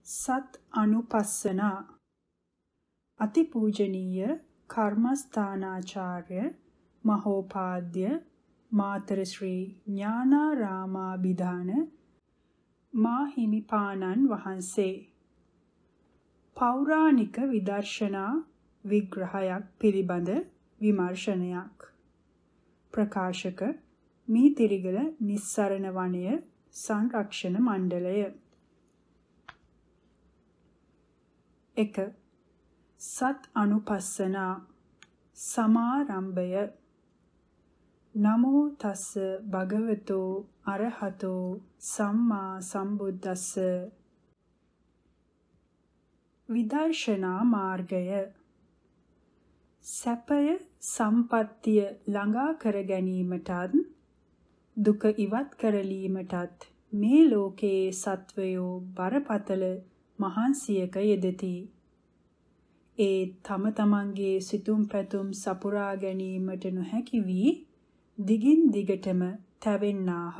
සත් අනුපස්සනා අතිපූජනීය කර්මස්ථානාචාර්ය මහෝපාද්‍ය මාතර ශ්‍රී ඥානාරාමාභිධාන මාහිමිපාණන් වහන්සේ පෞරාණික විදර්ශනා විග්‍රහයක් පිළිබඳ විමර්ශනයක් ප්‍රකාශක මීතිරිගල නිස්සරණ වනය සංරක්ෂණ මණ්ඩලය 1. සත් අනුපස්සනා සමාරම්භය නමෝ තස්ස භගවතෝ අරහතෝ සම්මා සම්බුද්දස්ස විදර්ශනා මාර්ගය සැපය සම්පත්තිය ළඟා කර ගැනීමටත් දුක ඉවත් කරලීමටත් මේ ලෝකයේ සත්වයෝ බරපතල මහන්සියක යෙදෙති. ඒ තම තමන්ගේ සිතුම් පැතුම් සපුරා ගැනීමට නොහැකි වී දිගින් දිගටම තැවෙන්නාහ.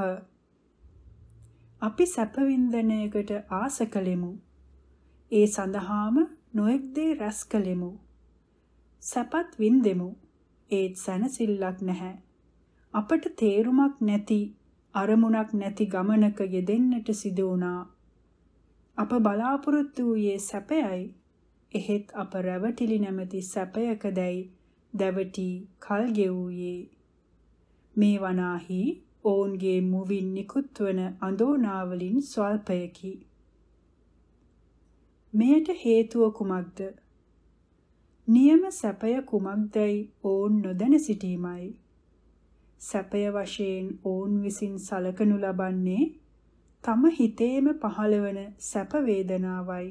අපි සැප වින්දනයකට ආස කළෙමු. ඒ සඳහාම නොඑක් දේ රැස් කළෙමු. සැපත් වින්දෙමු. ඒත් සැනසෙල්ලක් නැහැ. අපට තේරුමක් නැති අරමුණක් නැති ගමනක යෙදෙන්නට සිදු වුණා. අප බලාපොරොත්තු වූයේ සැපයයි. එහෙත් අප රැවටිලි නැමැති සැපයකදැයි දැවටි කල් ගෙවූයේ. මේ වනාහි ඔවුන්ගේ මුවින් නිකුත්වන අඳෝනාවලින් ස්වල්පයකි. මෙයට හේතුව කුමක්ද? නියම සැපය කුමක්දයි ඔවුන් නොදැන සිටීමයි. සැපය වශයෙන් ඔවුන් විසින් සලකනු ලබන්නේ තම හිතේම පහළවන සැප වේදනාවයි.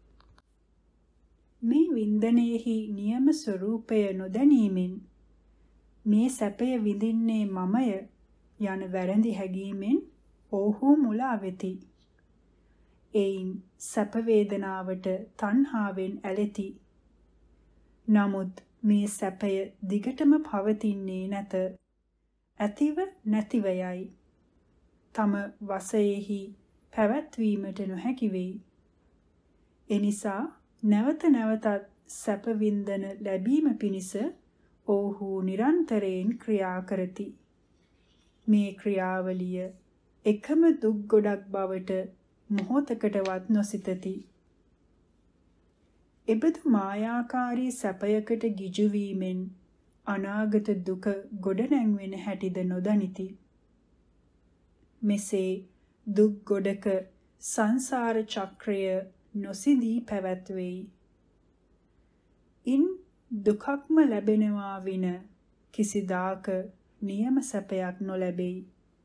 මේ වින්දනයෙහි නියම ස්වરૂපය නොදැනීමෙන් මේ සැපය විඳින්නේ මමය යන වැරදි හැඟීමෙන් ඔවුහු මුලා වෙති. එයින් සැප වේදනාවට තණ්හාවෙන් ඇලෙති. නමුත් මේ සැපය දිගටම පවතින්නේ නැත. ඇතිව නැතිව යයි. තම වශයෙහි පැවැත්වීමට නොහැකි වෙයි. එනිසා නැවත නැවතත් සැප වින්දන ලැබීම පිණිස ඔවුහු නිරන්තරයෙන් ක්‍රියා කරති. මේ ක්‍රියාවලිය එකම දුක් ගොඩක් බවට මොහොතකටවත් නොසිතති. එබඳු මායාකාරී සැපයකට ගිජු වීමෙන් අනාගත දුක ගොඩනැංවෙන හැටිද නොදනිති. මෙසේ දුක් ගොඩක සංසාර චක්‍රය නොසිඳී පැවැත්වෙයි. ඉන් දුකක්ම ලැබෙනවා වින කිසිදාක නියම සැපයක් නොලැබෙයි.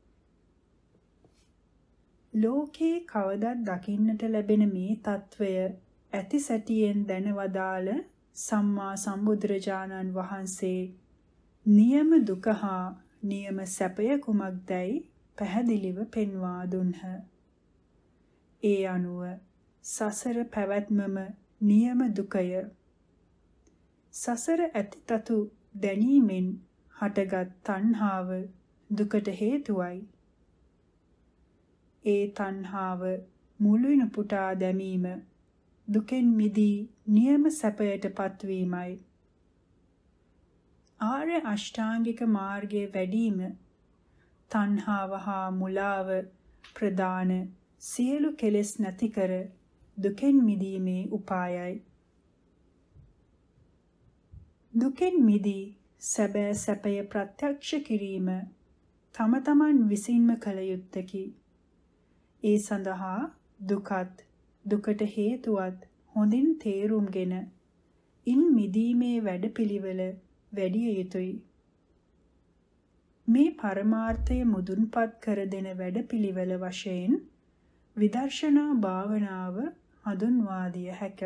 ලෝකේ කවදත් දකින්නට ලැබෙන මේ తත්වය ඇති සැටියෙන් දැනවදාළ සම්මා සම්බුදුරජාණන් වහන්සේ නියම දුක හා නියම සැපය කුමක්දයි පැහැදිලිව පෙන්වා දුන්හ. ඒ අනුව සසර පැවැත්මම නියම දුකය. සසර ඇතිතතු දැනීමෙන් හටගත් තණ්හාව දුකට හේතුවයි. ඒ තණ්හාව මුලින් පුටා දැමීම දුකෙන් මිදී නියම සැපයට පත්වීමයි. ආර්ය අෂ්ටාංගික මාර්ගයේ වැඩීම තණ්හාව හා මුලාව ප්‍රදාන සියලු කෙලෙස් නැති කර දුකෙන් මිදීමේ උපායයි. දුකෙන් මිදී සැබෑ සැපය ප්‍රත්‍යක්ෂ කිරීම තම තමන් විසින්ම කළ යුත්තකි. ඒ සඳහා දුකත් දුකට හේතුවත් හොඳින් තේරුම්ගෙන ඉන් මිදීමේ වැඩපිළිවෙල වැඩිය යුතුයි. මේ පරමාර්ථය මුදුන්පත් කර දෙන වැඩපිළිවෙල වශයෙන් විදර්ශනා භාවනාව හඳුන්වා දිය හැක.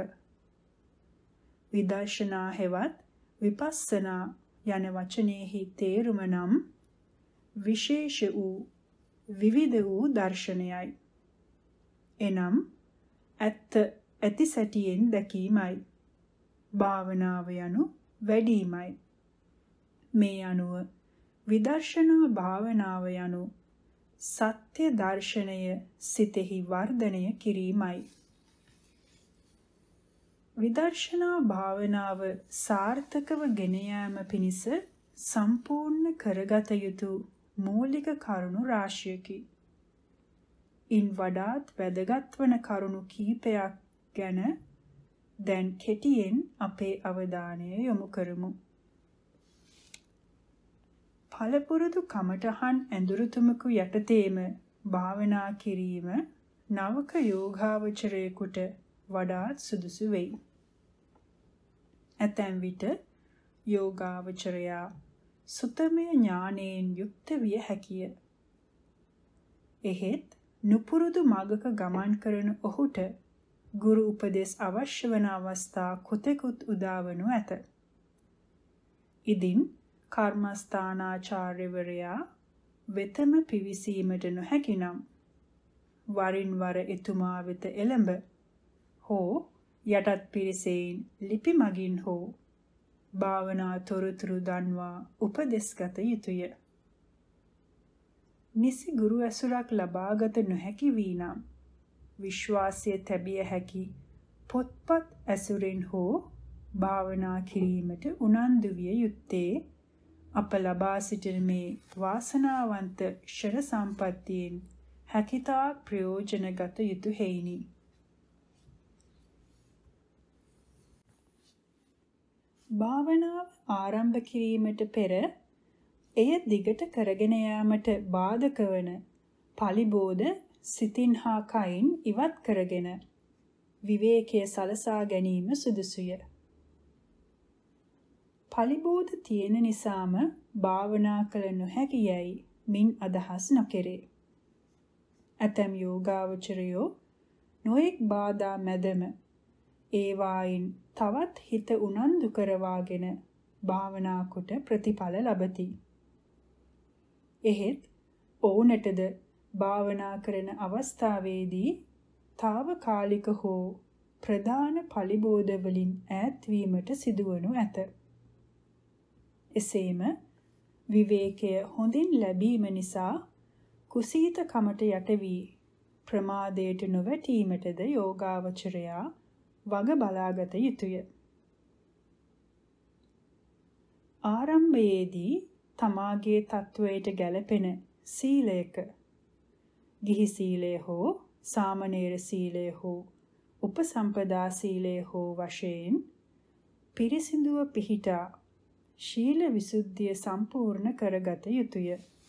විදර්ශනා හෙවත් විපස්සනා යන වචනයෙහි තේරුම නම් විශේෂ වූ විවිධ වූ දර්ශනයයි. එනම් ඇත්ත ඇති සැටියෙන් දැකීමයි. භාවනාව යනු වැඩීමයි. මේ අනුව විදර්ශනා භාවනාව යනු සත්‍ය දර්ශනය සිතෙහි වර්ධනය කිරීමයි. විදර්ශනා භාවනාව සාර්ථකව ගෙන යාම පිණිස සම්පූර්ණ කරගත යුතු මූලික කරුණු රාශියකි. ඉන් වඩාත් වැදගත් වන කරුණු කීපයක් ගැන දැන් කෙටියෙන් අපේ අවධානය යොමු කරමු. පළපුරුදු කමඨහන් ඇඳුරුතුමකු යටතේම භාවනා කිරීම නවක යෝගාවචරයෙකුට වඩාත් සුදුසු වෙයි. ඇතැම් විට යෝගාවචරයා සුතමය ඥානයෙන් යුක්ත විය හැකිය. එහෙත් නුපුරුදු මගක ගමන් කරන ඔහුට ගුරු උපදෙස් අවශ්‍ය වන අවස්ථා කොතෙකුත් උදාවනු ඇත. ඉදින් කර්මස්ථානාචාර්යවරයා වෙතම පිවිසීමට නොහැකි නම් වරින් වර එතුමා වෙත එළඹ හෝ යටත් පිරිසෙන් ලිපි මගින් හෝ භාවනා තොරතුරු දන්වා උපදෙස්ගත යුතුය. නිසි ගුරු ඇසුරක් ලබාගත නොහැකි වී නම් විශ්වාසය තැබිය හැකි පොත්පත් ඇසුරෙන් හෝ භාවනා කිරීමට උනන්දු විය යුත්තේ අප ලබා සිටින මේ වාසනාවන්ත ක්ෂණ සම්පත්තියෙන් හැකිතා ප්‍රයෝජනගත යුතු හේිනි. භාවනාව ආරම්භ කිරීමට පෙර එය දිගට කරගෙන යාමට බාධක වන පලිබෝධ සිතින් හා කයින් ඉවත් කරගෙන විවේකයේ සලසා ගැනීම සුදුසුය. පලිබෝධ තියෙන නිසාම භාවනා කළ නොහැකි යයි මින් අදහස් නොකෙරේ. ඇතැම් යෝගාවචරයෝ නොඑක් බාධා මැදම ඒවායින් තවත් හිත උනන්දු කරවාගෙන භාවනා කොට ප්‍රතිඵල ලබති. එහෙත් ඔවුනටද භාවනා කරන අවස්ථාවේදී తాවකාලික හෝ ප්‍රධාන පලිබෝධ වලින් ඈත්වීමට සිදුවනු ඇත. එසේම විවේකය හොඳින් ලැබීම නිසා කුසීතකමට යට වී ප්‍රමාදයට නොවැටීමටද යෝගාවචරයා වග බලාගත යුතුය. ආරම්භයේදී තමාගේ තත්වයට ගැලපෙන සීලයක ගිහි සීලය හෝ සාමණේර සීලය හෝ උපසම්පදා සීලය හෝ වශයෙන් පිරිසිදුව පිහිටා ශීල විසුද්ධිය සම්පූර්ණ කරගත යුතුය.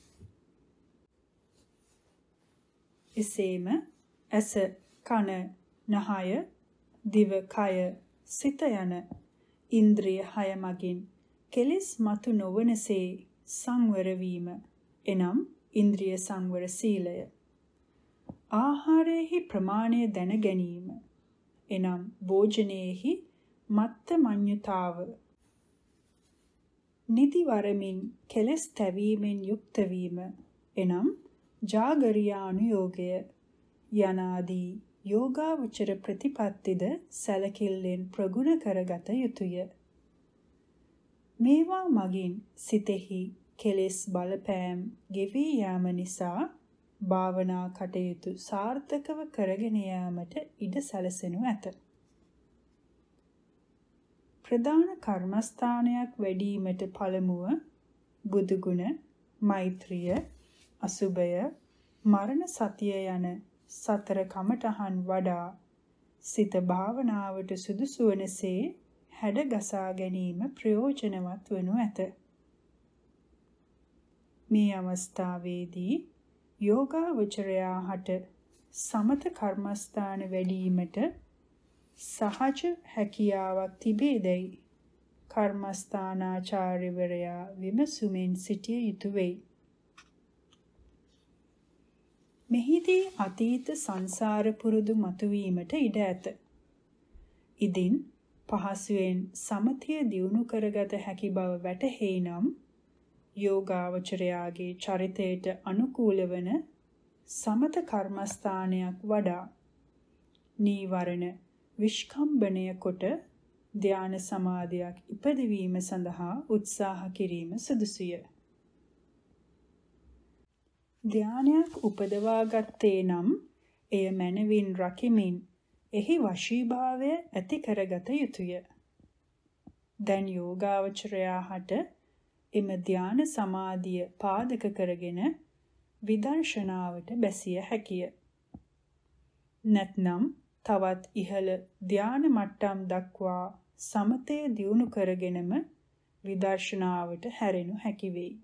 එසේම ඇස, කන, නහය, දිව, කය, සිත යන ඉන්ද්‍රිය 6 මගින් කෙලෙස් මතු නොවනසේ සංවර වීම එනම් ඉන්ද්‍රිය සංවර සීලය. ආහාරයේහි ප්‍රමාණය දැන ගැනීම එනම් භෝජනයේහි මත්ත මඤ්ඤුතාව. නිදි වරමින් කෙලෙස් තැවීමෙන් යුක්ත වීම එනම් ජාගරියානුයෝගය යනාදී යෝගාවචර ප්‍රතිපත්තිද සැලකිල්ලෙන් ප්‍රගුණ කරගත යුතුය. මේවා මගින් සිතෙහි කෙලෙස් බලපෑම් ගෙවී යාම නිසා භාවනා කටයුතු සාර්ථකව කරගෙන යාමට ඉඩ සැලසෙනු ඇත. ප්‍රධාන කර්මස්ථානයක් වැඩිවීමට පළමුව බුදුගුණ, මෛත්‍රිය, අසුභය, මරණ සතිය යන සතර කමඨහන් වඩා සිත භාවනාවට සුදුසු වනසේ හැඩගසා ගැනීම ප්‍රයෝජනවත් වනු ඇත. මේ අවස්ථාවේදී යෝගාවචරයා හට සමත කර්මස්ථාන වැඩිවීමට සහජ හැකියාවක් තිබේදයි කර්මස්ථානාචාර්යවරයා විමසුමින් සිටිය යුතු වෙයි. මෙහිදී අතීත සංසාර පුරුදු මතුවීමට ඉඩ ඇත. ඉදින් පහසුවෙන් සමතිය දියුණු කරගත හැකි බව වැටහෙයි නම් යෝගාවචරයාගේ චරිතයට අනුකූල වන සමත කර්මස්ථානයක් වඩා නීවරණ විස්කම්බණය කොට ධාන සමාධියක් ඉපදවීම සඳහා උත්සාහ කිරීම සුදුසුය. ධානයක් උපදවා ගත්තේ නම් එය මනවින් රකිමින් එහි වශීභාවය ඇති කරගත යුතුය. දැන් යෝගාවචරයා හට එම ධාන සමාධිය පාදක කරගෙන විදර්ශනාවට බැසිය හැකිය. නැත්නම් තවත් ඉහළ ධාන මට්ටම් දක්වා සමතය දියුණු කරගෙනම විදර්ශනාවට හැරෙනු හැකි වෙයි.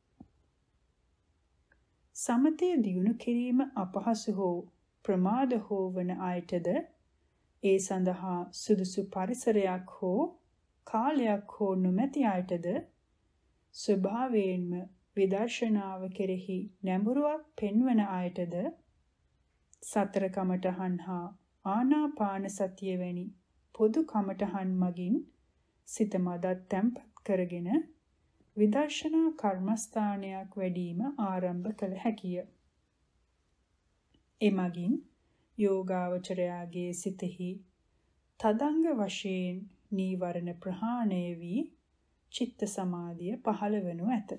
සමතය දියුණු කිරීම අපහසු හෝ ප්‍රමාද හෝ වන අයටද ඒ සඳහා සුදුසු පරිසරයක් හෝ කාලයක් හෝ නොමැති අයටද ස්වභාවයෙන්ම විදර්ශනාව කෙරෙහි නැඹුරුවක් පෙන්වන අයටද සතර කමඨහන් හා ආනාපාන සතිය වැනි පොදු කමඨහන් මගින් සිත මදක් තැම්පත් කරගෙන විදර්ශනා කර්මස්ථානයක් වැඩිම ආරම්භ කළ හැකිය. එමගින් යෝගාවචරයාගේ සිතෙහි තදංග වශයෙන් නීවරණ ප්‍රහාණය වී චිත්ත සමාධිය පහළ වනු ඇත.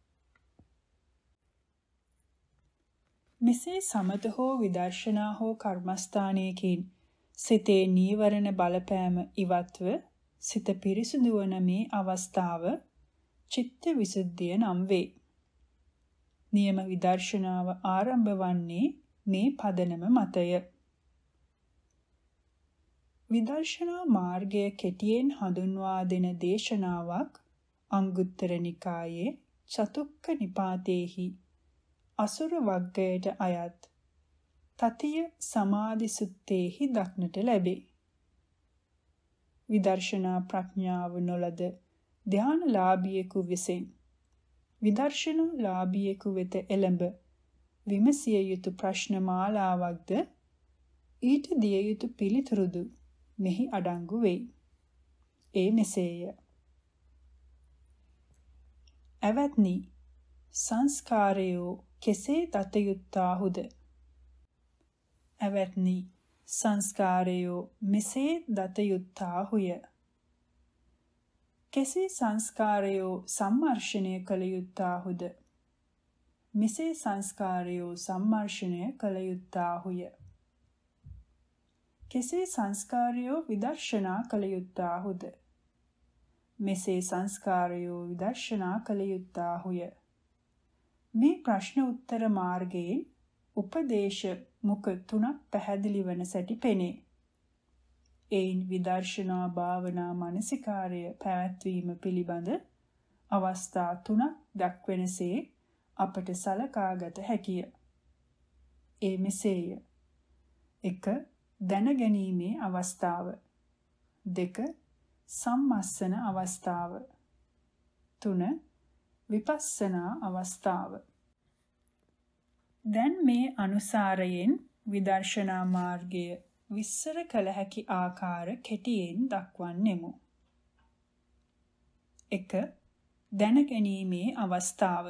මෙසේ සමත හෝ විදර්ශනා හෝ කර්මස්ථානයකින් සිතේ නීවරණ බලපෑම ඉවත්ව සිත පිරිසුදු වන මේ අවස්ථාව චිත්ත විසුද්ධිය නම් වේ. නියම විදර්ශනාව ආරම්භ වන්නේ මේ පදනම මතය. විදර්ශනා මාර්ගය කෙටියෙන් හඳුන්වා දෙන දේශනාවක් අංගුත්තර නිකායේ චතුක්ක නිපාතේහි අසුර වග්ගයට අයත් තතිය සමාධි සුත්තේහි දක්නට ලැබේ. විදර්ශනා ප්‍රඥාව නොලද ධානලාභියෙකු විසින් විදර්ශනා ලාභියෙකු වෙත එළඹ විමසිය යුතු ප්‍රශ්න මාලාවක්ද ඊට දිය යුතු පිළිතුරුද මෙහි අඩංගු වෙයි. ඒ මෙසේය. ඇවැත්නි, සංස්කාරයෝ කෙසේ දත යුත්තාහුද? ඇවැත්නි, සංස්කාරයෝ මෙසේ දත යුත්තාහුය. කෙසේ සංස්කාරයෝ සම්මර්ෂණය කළ යුත්තාහුද? මෙසේ සංස්කාරයෝ සම්මර්ෂණය කළ යුත්තාහුය. කෙසේ සංස්කාරයෝ විදර්ශනා කළ යුත්තාහුද? මෙසේ සංස්කාරයෝ විදර්ශනා කළ යුත්තාහුය. මේ ප්‍රශ්න උත්තර මාර්ගයෙන් උපදේශ මුඛ තුනක් පැහැදිලි වන සැටි පෙනේ. එයින් විදර්ශනා භාවනා මානසිකාර්ය පැවැත්වීම පිළිබඳ අවස්ථා තුනක් දක්වනසේ අපට සලකාගත හැකිය. ඒ මෙසේය. 1. දැනගැනීමේ අවස්ථාව. 2. සම්මස්සන අවස්ථාව. 3. විපස්සනා අවස්ථාව. දැන් මේ අනුසාරයෙන් විදර්ශනා මාර්ගය විස්තර කළ හැකි ආකාර කෙටියෙන් දක්වන්නෙමු. 1. දැනගැනීමේ අවස්ථාව.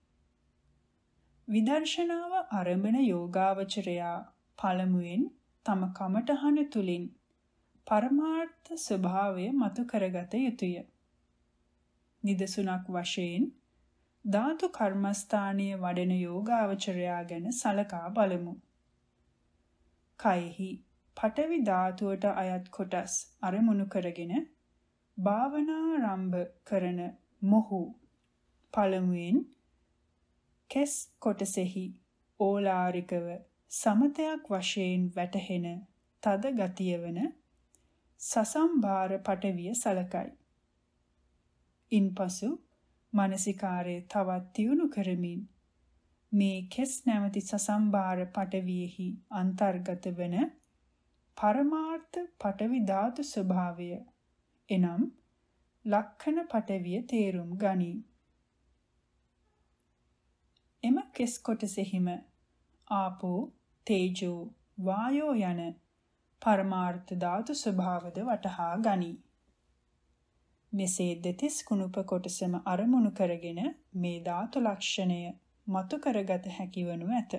විදර්ශනාව ආරම්භන යෝගාවචරයා පළමුවෙන් තම කමඨහන තුලින් පරමාර්ථ ස්වභාවය මතු කරගත යුතුය. නිදසුනක් වශයෙන් ධාතු කර්මස්ථානීය වඩන යෝගාවචරයා ගැන සලකා බලමු. කයෙහි පඨවි ධාතුවට අයත් කොටස් අරමුණු කරගෙන භාවනාරම්භ කරන මොහු පළමුවෙන් කෙස් කොටසෙහි ඕලාරිකව සමතයක් වශයෙන් වැටහෙන තද ගතිය වන සසම්භාර පඨවිය සලකයි. ඉන්පසු මානසිකාරයේ තවත් තියුණු කරමින් මේ කෙස් නැමැති සසම්භාර පඨවියෙහි අන්තර්ගත වන පරමාර්ථ පඨවි ධාතු ස්වභාවය එනම් ලක්ෂණ පඨවිය තේරුම් ගනී. එම කෙස් කොටසෙහිම ආපෝ, තේජෝ, වායෝ යන පරමාර්ථ ධාතු ස්වභාවද වටහා ගනී. මෙසේ දෙතිස් කුණුප කොටසම අරමුණු කරගෙන මේ ධාතු ලක්ෂණය මතු කරගත හැකි වනු ඇත.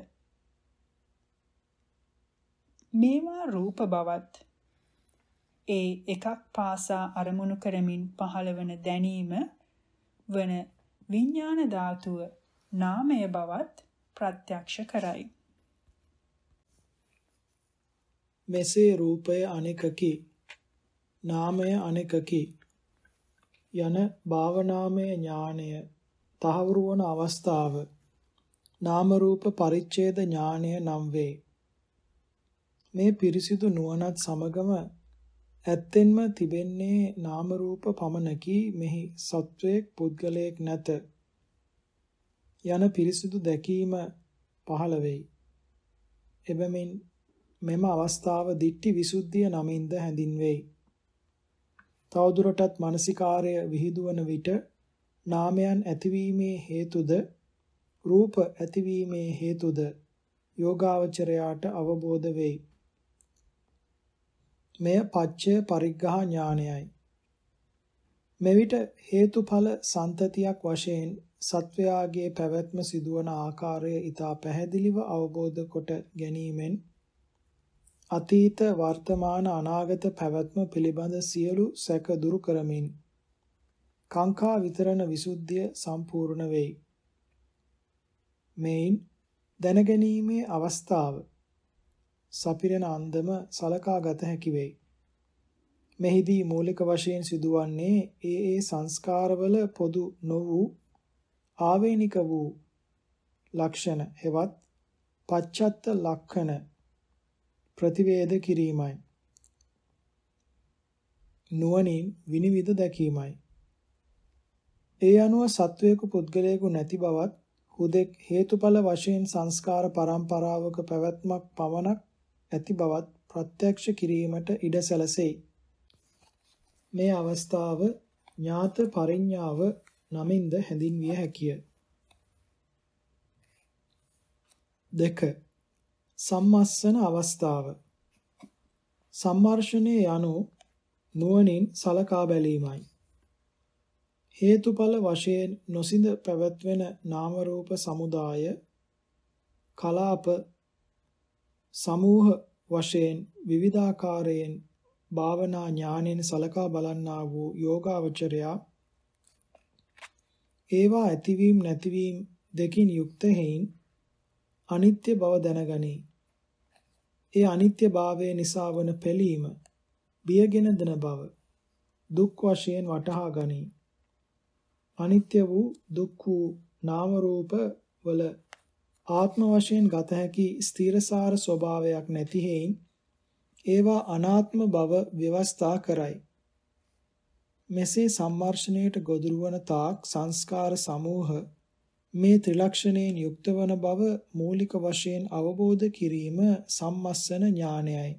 මේවා රූප බවත් ඒ එකක් පාසා අරමුණු කරමින් පහළවන දැනීම වන විඥාන ධාතුව නාමය බවත් ප්‍රත්‍යක්ෂ කරයි. මෙසේ රූපය අනෙකකි, නාමය අනෙකකි යන භාවනාමය ඥානය තහවුරු වන අවස්ථාව නාම රූප පරිච්ඡේද ඥානය නම් වේ. මේ පිරිසිදු නුවණත් සමගම ඇත්තෙන්ම තිබෙන්නේ නාම රූප පමණකි, මෙහි සත්වයක් පුද්ගලයෙක් නැත යන පිරිසිදු දැකීම පහළ වෙයි. එබැවින් මෙම අවස්ථාව දිට්ඨි විසුද්ධිය නමින්ද හැඳින්වෙයි. තවදුරටත් මානසිකාර්ය විහිදුවන විට නාමයන් ඇතිවීමේ හේතුද රූප ඇතිවීමේ හේතුද යෝගාවචරයාට අවබෝධ වෙයි. මෙය පච්චය පරිග්‍රහ ඥානයයි. මෙවිට හේතුඵල සන්තතියක් වශයෙන් සත්වයාගේ පැවැත්ම සිදුවන ආකාරය ඊට පැහැදිලිව අවබෝධ කොට ගැනීමෙන් අතීත වර්තමාන අනාගත පැවැත්ම පිළිබඳ සියලු සැක දුරු කරමින් කාංකා විතරණ විසුද්ධිය සම්පූර්ණ වෙයි. මෙයින් දැනගැනීමේ අවස්ථාව සපිරෙන අන්දම සලකා ගත හැකි වෙයි. මෙහිදී මූලික වශයෙන් සිදුවන්නේ ඒ සංස්කාරවල පොදු නො වූ ආවේනික වූ ලක්ෂණ හෙවත් පච්චත්ත ලක්ෂණ ප්‍රතිවේද කිරීමයි. නුවණින් විනිවිද දැකීමයි. ඒ අනුව සත්වයක පුද්ගලයෙකු නැති බවත් හුදෙක් හේතුඵල වශයෙන් සංස්කාර පරම්පරාවක පැවැත්මක් පමණක් ඇති බවත් ප්‍රත්‍යක්ෂ කිරීමට ඉඩ සැලසෙයි. මේ අවස්ථාව ඥාත පරිඥාව නමින්ද හැඳින්විය හැකිය. 2. සම්මස්සන අවස්ථාව. සම්මර්ෂණයේ යනු නුවණින් සලකා බැලීමයි. හේතුඵල වශයෙන් නොසිඳ පැවැත්වෙන නාම රූප සමුදාය කලාප සමූහ වශයෙන් විවිධාකාරයෙන් භාවනා ඥානෙන් සලකා බලන්නා වූ යෝගාවචරයා ඒවා ඇතිවීම නැතිවීම දෙකින් යුක්ත හේයින් අනිත්‍ය බව දැනගනී. ඒ අනිත්‍ය භාවය නිසා වන පෙළීම බියගෙන දන බව දුක් වශයෙන් වටහා ගනී. අනිත්‍ය වූ දුක් වූ නාම රූප වල ආත්ම වශයෙන් ගත හැකි ස්ථිරසාර ස්වභාවයක් නැති හේයින් ඒවා අනාත්ම බව ව්‍යවස්ථා කරයි. මෙසේ සම්මර්ෂණයට ගොදුරු වන තාක් සංස්කාර සමූහ මේ ත්‍රිලක්ෂණයෙන් යුක්ත වන බව මූලික වශයෙන් අවබෝධ කිරීම සම්මස්සන ඥානයයි.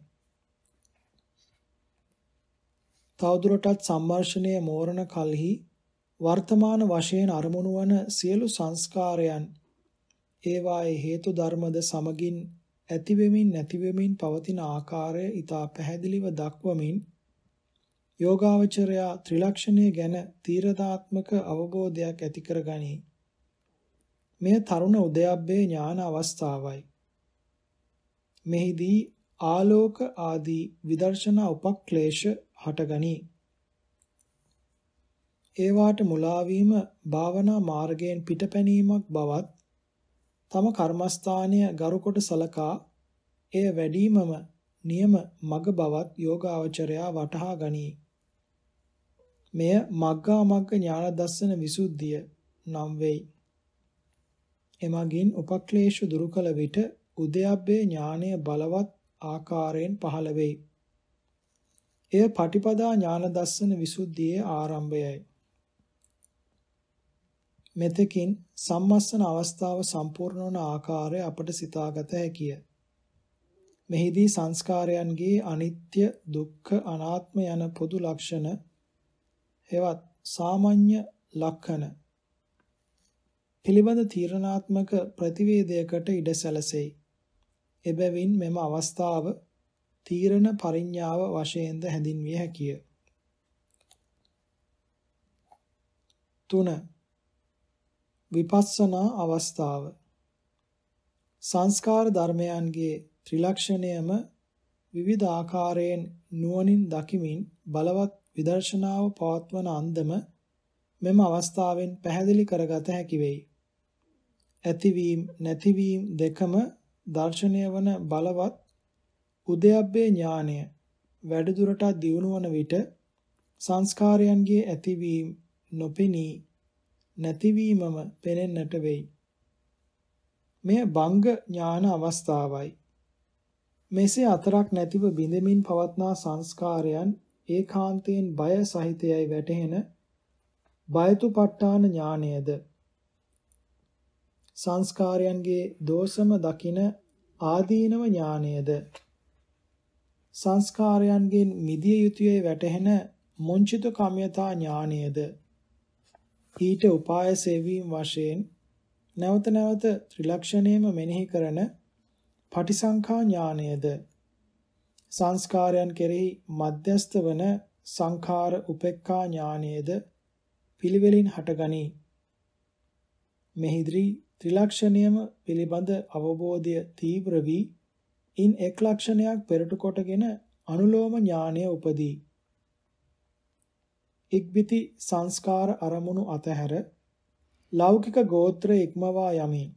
තවදුරටත් සම්මර්ෂණය මෝරණ කලෙහි වර්තමාන වශයෙන් අරමුණු වන සියලු සංස්කාරයන් ඒවායේ හේතු ධර්මද සමගින් ඇතිවෙමින් නැතිවෙමින් පවතින ආකාරය ඊට පැහැදිලිව දක්වමින් යෝගාවචරයා ත්‍රිලක්ෂණය ගැන තීරණාත්මක අවබෝධයක් ඇති කරගනී. මෙය තරුණ උදයබ්බේ ඥාන අවස්ථාවයි. මෙහිදී ආලෝක ආදී විදර්ශනා උපක්ලේශ හටගනී. ඒවාට මුලා වීම භාවනා මාර්ගයෙන් පිටපැනීමක් බවත් තම කර්මස්ථානය ගරුකොට සලකා එය වැඩිමම නියම මග බවත් යෝගාවචරයා වටහා ගනී. මෙය මග්ගා මග්ග ඥාන දර්ශන විසුද්ධිය නම් වෙයි. එමගින් උපක්ලේශ දුරු කළ විට උදයබ්බේ ඥානය බලවත් ආකාරයෙන් පහළ වෙයි. එය පටිපදා ඥාන දර්ශන විසුද්ධියේ ආරම්භයයි. මෙතකින් සම්මස්සන අවස්ථාව සම්පූර්ණ වන ආකාරය අපට සිතාගත හැකිය. මෙහිදී සංස්කාරයන්ගේ අනිත්‍ය, දුක්ඛ, අනාත්ම යන පොදු ලක්ෂණ හෙවත් සාමාන්‍ය ලක්ෂණ පිළිබඳ තීරණාත්මක ප්‍රතිවේදයකට ඉඩ සැලසෙයි. එබැවින් මෙම අවස්ථාව තීරණ පරිඥාව වශයෙන්ද හැඳින්විය හැකිය. 3. විපස්සනා අවස්ථාව. සංස්කාර ධර්මයන්ගේ ත්‍රිලක්ෂණයම විවිධ ආකාරයෙන් නුවණින් දකිමින් බලවත් විදර්ශනාව පවත්වන අන්දම මෙම අවස්ථාවෙන් පැහැදිලි කරගත හැකි වෙයි. ඇතිවීම නැතිවීම දෙකම දර්ශනය වන බලවත් උද්‍යප්පේ ඥානය වැඩිදුරටත් දියුණු වන විට සංස්කාරයන්ගේ ඇතිවීම නොපෙනී නැතිවීමම පෙනෙන්නට වෙයි. මෙය භංග ඥාන අවස්ථාවයි. මෙසේ අතරක් නැතිව බිඳමින් පවත්නා සංස්කාරයන් ඒකාන්තයෙන් බය සහිතයයි වැටහෙන බයතුපට්ඨාන ඥානයද සංස්කාරයන්ගේ දෝෂම දකින ආදීනව ඥානයද සංස්කාරයන්ගෙන් මිදිය යුතුයයි වැටහෙන මුංචිත කම්යතා ඥානයද ඊට උපාය සෙවීම වශයෙන් නැවත නැවත ත්‍රිලක්ෂණයම මෙනෙහි කරන පටිසංඛා ඥානයද සංස්කාරයන් කෙරෙහි මධ්‍යස්ත වන සංඛාර උපේක්ඛා ඥානයද පිළිවෙලින් හටගනී. මෙහිදී ත්‍රිලක්ෂණයම පිළිබඳ අවබෝධය තීව්‍ර වී ඉන් එක් ලක්ෂණයක් පෙරට කොටගෙන අනුලෝම ඥානය උපදී. ඉක්බිති සංස්කාර අරමුණු අතහැර ලෞකික ගෝත්‍ර ඉක්මවා යමින්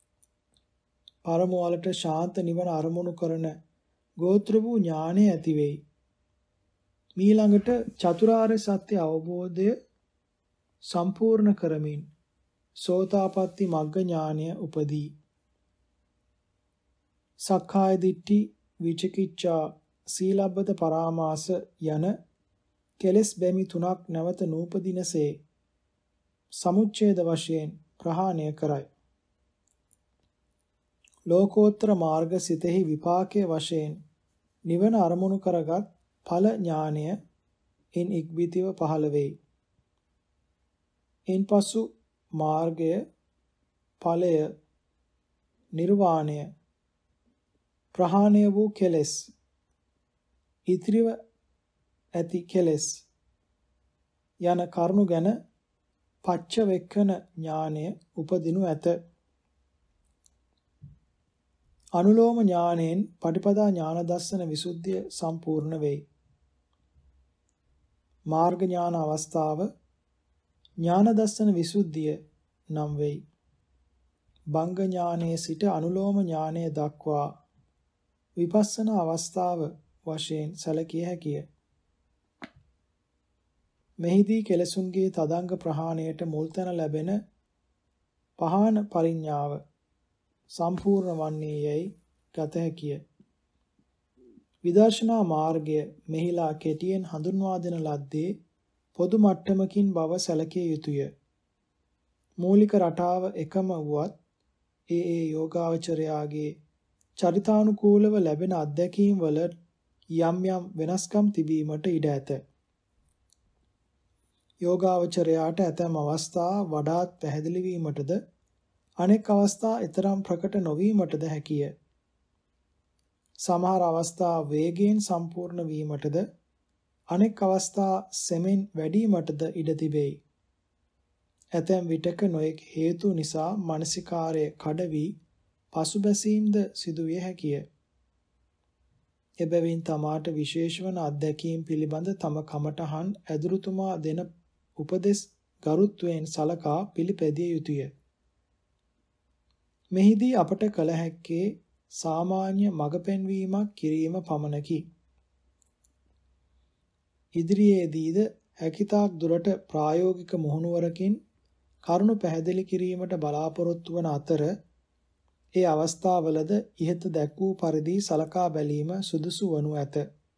පරමවලට ශාන්ත නිවන අරමුණු කරන ගෝත්‍ර වූ ඥානය ඇති වෙයි. මීළඟට චතුරාර්ය සත්‍ය අවබෝධය සම්පූර්ණ කරමින් සෝතාපට්ටි මග්ග ඥානය උපදී. සක්කාය දිට්ඨි, විචිකිච්ඡා, සීලබ්බත පරාමාස යන කෙලෙස් බැමි තුනක් නැවත නූපදිනසේ සමුච්ඡේද වශයෙන් ප්‍රහාණය කරයි. ලෝකෝත්තර මාර්ග සිතෙහි විපාකයේ වශයෙන් නිවන අරමුණු කරගත් ඵල ඥානය ඉන් ඉක්බිතිව පහළ වෙයි. ඉන්පසු මාර්ගය, ඵලය, නිර්වාණය, ප්‍රහාණය වූ කෙලෙස්, ඉතිරිව ඇති කෙලෙස් යන කරුණු ගැන පච්චවෙක්ඛන ඥානය උපදිනු ඇත. අනුලෝම ඥාණයෙන් පටිපදා ඥාන දර්ශන විසුද්ධිය සම්පූර්ණ වෙයි. මාර්ග ඥාන අවස්ථාව ඥාන දර්ශන විසුද්ධිය නම් වෙයි. භංග ඥානයේ සිට අනුලෝම ඥානය දක්වා විපස්සනා අවස්ථාව වශයෙන් සැලකිය හැකිය. මෙහිදී කෙලසුන්ගේ තදංග ප්‍රහාණයට මුල් තැන ලැබෙන පහාන පරිඥාව සම්පූර්ණ වන්නේ යයි ගත හැකිය. විදර්ශනා මාර්ගය මෙහිලා කෙටියෙන් හඳුන්වා දෙන ලද්දේ පොදු මට්ටමකින් බව සැලකිය යුතුය. මූලික රටාව එකම වුවත් ඒ යෝගාවචරයාගේ චරිතානුකූලව ලැබෙන අත්දැකීම් වල යම් යම් වෙනස්කම් තිබීමට ඉඩ ඇත. යෝගාවචරයාට ඇතැම් අවස්ථා වඩාත් පැහැදිලි වීමටද අනෙක් අවස්ථා ඊතරම් ප්‍රකට නොවීමටද හැකිය. සමහර අවස්ථා වේගයෙන් සම්පූර්ණ වීමටද අනෙක් අවස්ථා සෙමෙන් වැඩිවීමටද ඉඩ තිබේ. ඇතැම් විටක නොයෙක් හේතු නිසා මානසිකාර්ය කඩ වී පසුබැසීම්ද සිදුවිය හැකිය. එබැවින් තමාට විශේෂ වන අත්දැකීම් පිළිබඳ තම කමටහන් ඇදුරුතුමා දෙන උපදෙස් ගරුත්වයෙන් සලකා පිළිපැදිය යුතුය. මෙහිදී අපට කළ හැක්කේ සාමාන්‍ය මඟ පෙන්වීමක් කිරීම පමණකි. ඉදිරියේදීද හැකිතාක් දුරට ප්‍රායෝගික මුහුණුවරකින් කරුණු පැහැදිලි කිරීමට බලාපොරොත්තු වන අතර ඒ අවස්ථාවලද ඉහත දැක් වූ පරිදි සලකා බැලීම සුදුසු වනු ඇත.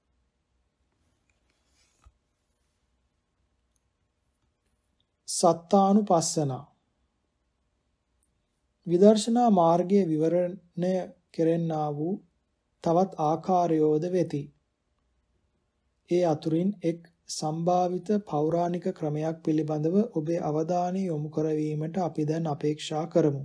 සත්තානුපස්සනා විදර්ශනා මාර්ගයේ විවරණය කෙරෙන්නා වූ තවත් ආකාරයෝද වෙති. ඒ අතුරින් එක් සම්භාවිත පෞරාණික ක්‍රමයක් පිළිබඳව ඔබේ අවධානය යොමු කරවීමට අපි දැන් අපේක්ෂා කරමු.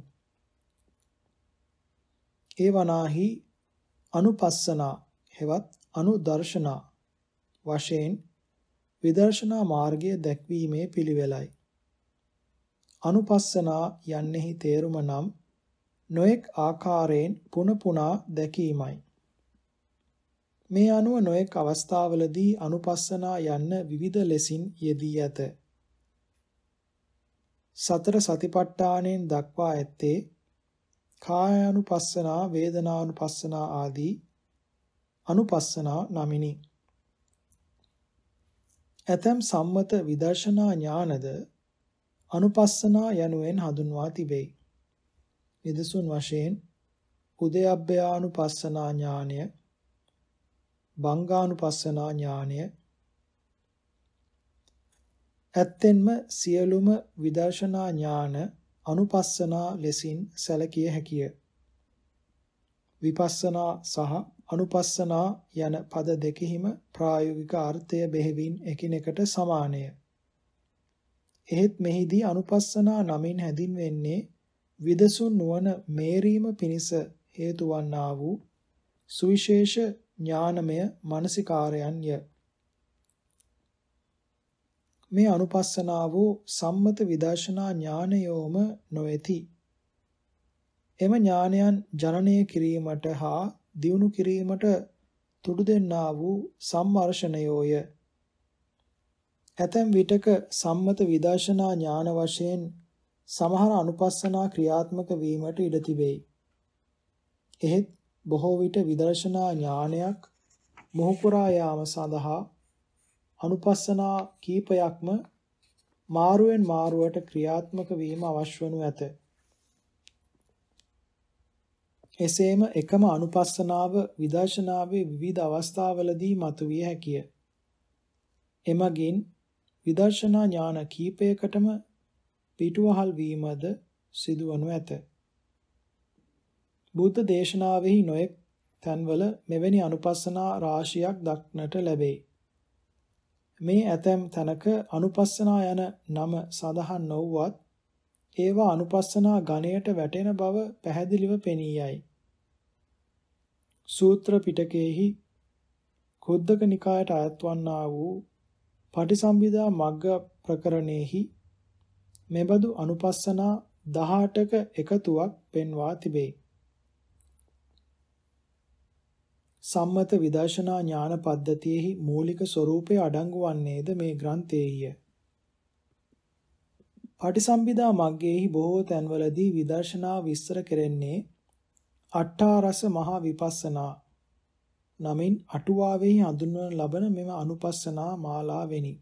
ඒ වනාහි අනුපස්සනා හෙවත් අනුදර්ශනා වශයෙන් විදර්ශනා මාර්ගය දැක්වීමේ පිළිවෙලයි. අනුපස්සනා යන්නෙහි තේරුම නම් නොඑක් ආකාරයෙන් පුන පුනා දැකීමයි. මේ අනුව නොඑක් අවස්ථාවලදී අනුපස්සනා යන්න විවිධ ලෙසින් යෙදී ඇත. සතර සතිපට්ඨානෙන් දක්වා ඇත්තේ කායානුපස්සනා, වේදනානුපස්සනා ආදී අනුපස්සනා නමිනි. ඇතම් සම්මත විදර්ශනා ඥානද අනුපස්සනා යනුවෙන් හඳුන්වා තිබේ. නිදසුන් වශයෙන් උදයබ්බයානුපස්සනා ඥානය, භංගානුපස්සනා ඥානය, ඇත්තෙන්ම සියලුම විදර්ශනා ඥාන අනුපස්සනා ලෙසින් සැලකිය හැකිය. විපස්සනා සහ අනුපස්සනා යන පද දෙකෙහිම ප්‍රායෝගික අර්ථය බෙහෙවින් එකිනෙකට සමානය. එහෙත් මෙහිදී අනුපස්සනා නමින් හැඳින්වෙන්නේ විදසුන් නුවණ මේරීම පිණිස හේතු වන්නා වූ සුවිශේෂ ඥානමය මානසිකාරයන්ය. මේ අනුපස්සනාව සම්මත විදර්ශනා ඥානයෝම නොවේති. එම ඥානයන් ජනනය කිරීමට හා දියුණු කිරීමට තුඩු දෙන්නා වූ සම්මර්ෂණයෝය. ඇතැම් විටක සම්මත විදර්ශනා ඥාන වශයෙන් සමහර අනුපස්සනා ක්‍රියාත්මක වීමට ඉඩ තිබේ. එහෙත් බොහෝ විට විදර්ශනා ඥානයක් මොහුකුරා යාම සඳහා අනුපස්සනා කීපයක්ම මාරුවෙන් මාරුවට ක්‍රියාත්මක වීම අවශ්‍ය වනු ඇත. එසේම එකම අනුපස්සනාව විදර්ශනාවේ විවිධ අවස්ථාවලදී මතුවිය හැකිය. එමගින් විදර්ශනා ඥාන කීපයකටම පිටුවහල් වීමද සිදුවනු ඇත. බුද්ධ දේශනාවෙහි නොයෙක් තැන්වල මෙවැනි අනුපස්සනා රාශියක් දක්නට ලැබේ. මේ ඇතැම් තැනක අනුපස්සනා යන නම සඳහන් නොවුවත් ඒවා අනුපස්සනා ගණයට වැටෙන බව පැහැදිලිව පෙනී යයි. සූත්‍ර පිටකයේහි කුද්දක නිකායට අයත් වන්නා වූ පටිසම්භිදා මග්ග ප්‍රකරණයෙහි මෙබඳු අනුපස්සනා 18ක එකතුවක් පෙන්වා තිබේ. සම්මත විදර්ශනා ඥාන පද්ධතියෙහි මූලික ස්වરૂපය අඩංගු වන්නේද මේ ග්‍රන්ථයේය. පටිසම්භිදා මග්ගයේහි බොහෝ තැන්වලදී විදර්ශනා විස්තර කෙරෙන්නේ අට්ඨාරස මහා විපස්සනා නමින් අටුවාවෙහි හඳුන්වන ලබන මෙම අනුපස්සනා මාලාවෙනි.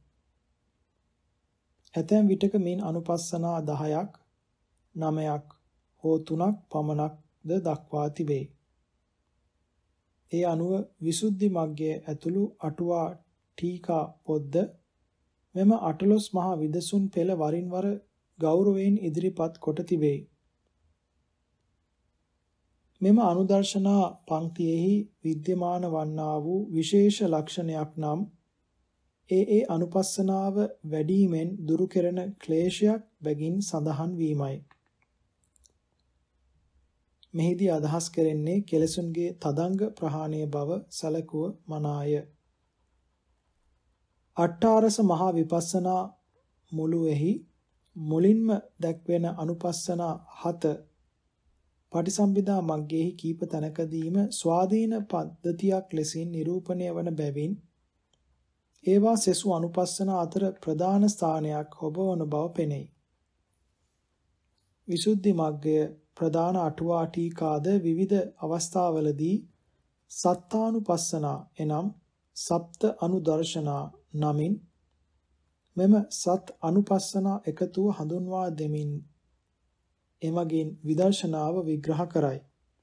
ඇතැම් විටක මින් අනුපස්සනා 10ක් 9ක් හෝ 3ක් පමණක්ද දක්වා තිබේ. ඒ අනුව විසුද්ධි මග්ගයේ ඇතුළු අටුවා ටීකා පොද්ද මෙම 18 මහා විදසුන් පෙළ වරින් වර ගෞරවයෙන් ඉදිරිපත් කොට තිබේ. මෙම අනුදර්ශනා පංක්තියෙහි විද්‍යමාන වන්නා වූ විශේෂ ලක්ෂණයක් නම් ඒ අනුපස්සනාව වැඩිමෙන් දුරු කෙරෙන ක්ලේශයක් බැගින් සඳහන් වීමයි. මෙහිදී අදහස් කරන්නේ කෙලෙසුන්ගේ තදංග ප්‍රහාණය බව සැලකුව මනාය. අට්ඨාරස මහා විපස්සනා මුලුෙහි මුලින්ම දැක්වෙන අනුපස්සනා 7 පටිසම්භිදා මග්ගයේහි කීප තැනකදීම ස්වාධීන පද්ධතියක් ලෙසින් නිරූපණය වන බැවින් ඒවා සෙසු අනුපස්සනා අතර ප්‍රධාන ස්ථානයක් හොබවන බව පෙනෙයි. විසුද්ධි මග්ගය ප්‍රධාන අටුවා ටීකාද විවිධ අවස්ථාවලදී සත්තානුපස්සනා එනම් සප්ත අනුදර්ශනා නමින් මෙම සත් අනුපස්සනා එකතුව හඳුන්වා දෙමින් එමගින් විදර්ශනාව විග්‍රහ කරයි.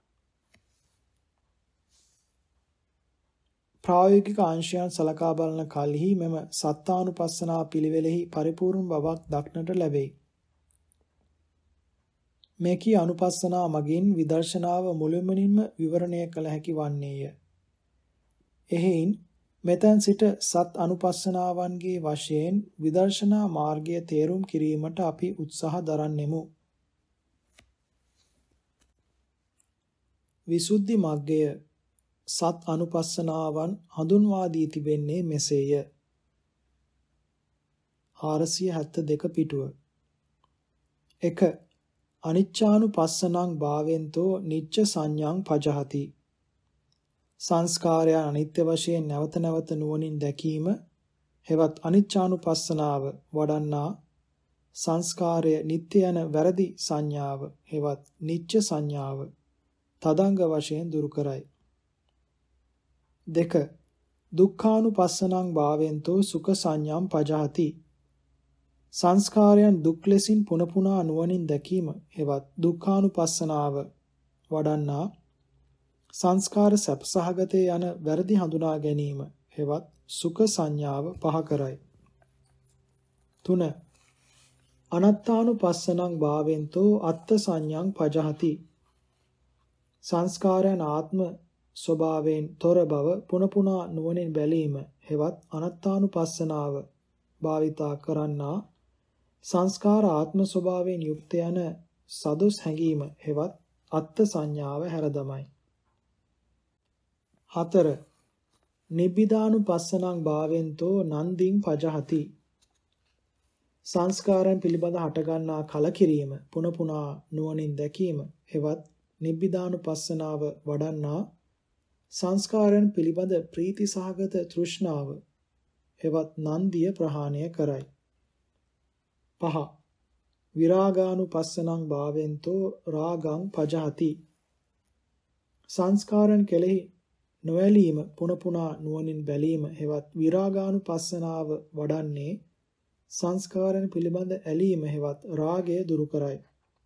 ප්‍රායෝගික අංශයන් සලකා බලන කලෙහි මෙම සත්තානුපස්සනා පිළිවෙලෙහි පරිපූර්ණ බවක් දක්නට ලැබේ. මේකී අනුපස්සනා මගින් විදර්ශනාව මුළුමනින්ම විවරණය කළ හැකි වන්නේය. එහෙයින් මෙතෙන් සිට සත් අනුපස්සනාවන්ගේ වශයෙන් විදර්ශනා මාර්ගය තේරුම් කිරීමට අපි උත්සාහ දරන්නෙමු. විසුද්ධි මග්ගය සත් අනුපස්සනාවන් හඳුන්වා දී තිබෙන්නේ මෙසේය. 472 පිටුව 1. අනිච්චානුපස්සනං භාවෙන්තෝ නිච්ච සංඥං පජහති. සංස්කාරයන් අනිත්‍ය වශයෙන් නැවත නැවත නුවණින් දැකීම හෙවත් අනිච්චානුපස්සනාව වඩන්නා සංස්කාරය නිට්ටය යන වැරදි සංඥාව හෙවත් නිච්ච සංඥාව තදංග වශයෙන් දුරු කරයි. 2. දුක්ඛානුපස්සනං භාවෙන්තෝ සුඛ සංඥාම් පජහති. සංස්කාරයන් දුක් ලෙසින් පුන පුනා නුවණින් දැකීම හෙවත් දුක්ඛානුපස්සනාව වඩන්නා සංස්කාර සැපසහගතේ යන වැරදි හඳුනා ගැනීම හෙවත් සුඛ සංඥාව පහ කරයි. 3. අනත්තානුපස්සනං භාවෙන්තෝ අත්ථ සංඥාං පජහති. සංස්කාරයන් ආත්ම ස්වභාවයෙන් තොර බව පුන පුනා නුවණින් බැලීම හෙවත් අනත්තානුපස්සනාව භාවිතා කරන්නා සංස්කාර ආත්ම ස්වභාවයෙන් යුක්ත යන සදොස් හැඟීම හෙවත් අත්ථ සංඥාව හැරදමයි. 4. නිබ්බිදානුපස්සනං භාවෙන්තෝ නන්දිං පජහති. සංස්කාරයන් පිළිබඳ හටගන්නා කලකිරීම පුන පුනා නුවණින් දැකීම හෙවත් නිබ්බිදානුපස්සනාව වඩන්නා සංස්කාරයන් පිළිබඳ ප්‍රීති සහගත තෘෂ්ණාව හෙවත් නන්දිය ප්‍රහාණය කරයි. 5. විරාගානුපස්සනං භාවෙන්තෝ රාගං පජහති. සංස්කාරයන් කෙලෙහි නොඇලීම පුන පුනා නුවණින් බැලීම හෙවත් විරාගානුපස්සනාව වඩන්නේ සංස්කාරයන් පිළිබඳ ඇලීම හෙවත් රාගය දුරු කරයි.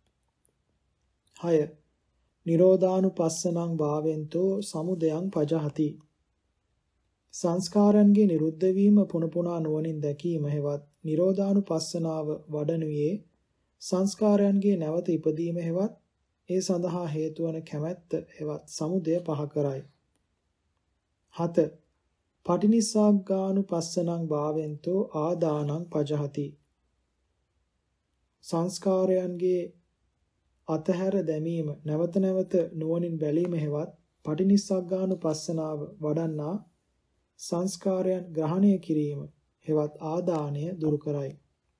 6. නිරෝධානුපස්සනං භාවෙන්තෝ සමුදයං පජහති. සංස්කාරයන්ගේ නිරුද්ධ වීම පුන පුනා නුවණින් දැකීම හෙවත් නිරෝධානුපස්සනාව වඩනුයේ සංස්කාරයන්ගේ නැවත ඉපදීම හෙවත් ඒ සඳහා හේතු වන කැමැත්ත හෙවත් සමුදය පහ කරයි. 7. පටිනිස්සග්ගානුපස්සනං භාවෙන්තෝ ආදානං පජහති. සංස්කාරයන්ගේ අතහැර දැමීම නැවත නැවත නුවණින් බැලීම හෙවත් පටිනිස්සග්ගානුපස්සනාව වඩන්නා සංස්කාරයන් ග්‍රහණය කිරීම හෙවත් ආදානය දුරු කරයි.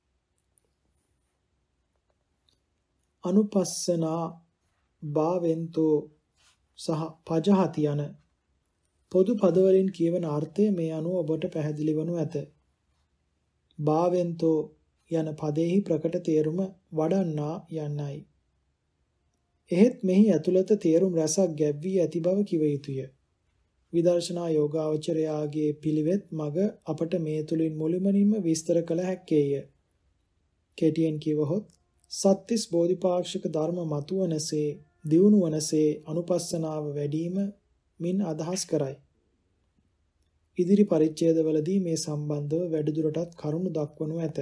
අනුපස්සනා භාවෙන්තෝ සහ පජහති යන පොදු පදවලින් කියවන අර්ථය මේ අනුව ඔබට පැහැදිලි වනු ඇත. භාවෙන්තෝ යන පදෙහි ප්‍රකට තේරුම වඩන්නා යන්නයි. එහෙත් මෙහි ඇතුළත තේරුම් රසක් ගැබ්වී ඇති බව කිව යුතුය. විදර්ශනා යෝගාවචරයාගේ පිළිවෙත් මග අපට මේ තුලින් මුළුමනින්ම විස්තර කළ හැක්කේය. කෙටියෙන් කිවහොත් සත්‍තිස් බෝධිපාක්ෂික ධර්ම මතුවනසේ දියුණුවනසේ අනුපස්සනාව වැඩිම මින් අදහස් කරයි. ඉදිරි පරිච්ඡේදවලදී මේ සම්බන්ධව වැඩිදුරටත් කරුණු දක්වනු ඇත.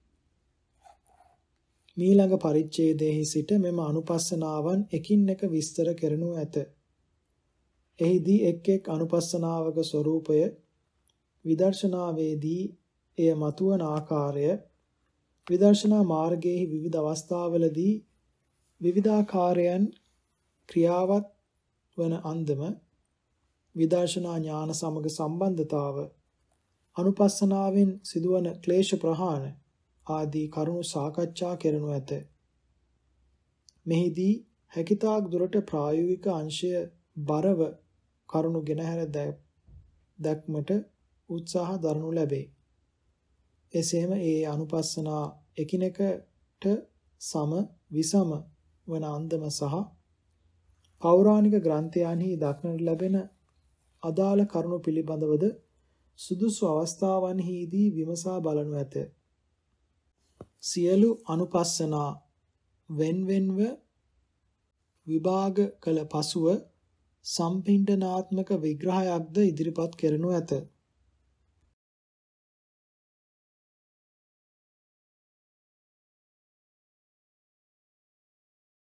මීළඟ පරිච්ඡේදයේ සිට මෙම අනුපස්සනාවන් එකින් එක විස්තර කරනු ඇත. එහිදී එක් එක් අනුපස්සනාවක ස්වરૂපය, විදර්ශනාවේදී එය මතුවන ආකාරය, විදර්ශනා මාර්ගයේ විවිධ අවස්ථාවලදී විවිධාකාරයන් ක්‍රියාවත් වන අන්දම, විදර්ශනා ඥාන සමග සම්බන්ධතාව, අනුපස්සනාවෙන් සිදුවන ක්ලේශ ප්‍රහාණ ආදී කරුණු සාකච්ඡා කරනු ඇත. මෙහිදී හැකිතාක් දුරට ප්‍රායෝගික අංශය බරව කරුණු ගෙනහැර දැක්මට උත්සාහ දරනු ලැබේ. එසේම ඒ අනුපස්සනා එකිනෙකට සම විසම වන අන්දම සහ පෞරාණික ග්‍රන්ථයන්හි දක්නට ලැබෙන අදාළ කරුණු පිළිබඳවද සුදුසු අවස්ථාවන්හිදී විමසා බලනු ඇත. සියලු අනුපස්සනා වෙන්වෙන්ව විභාග කළ පසුව සම්පිණ්ඩනාත්මක විග්‍රහයක්ද ඉදිරිපත් කරනු ඇත.